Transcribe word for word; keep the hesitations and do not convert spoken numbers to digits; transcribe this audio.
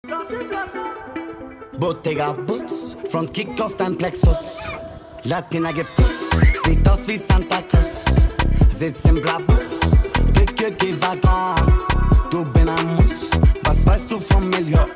Bottega Boots, Front Kick auf dein Plexus. Latina gibt Kuss, sieht aus wie Santa Cruz. Sitzt im Blabus, Dicke, geh Waggon.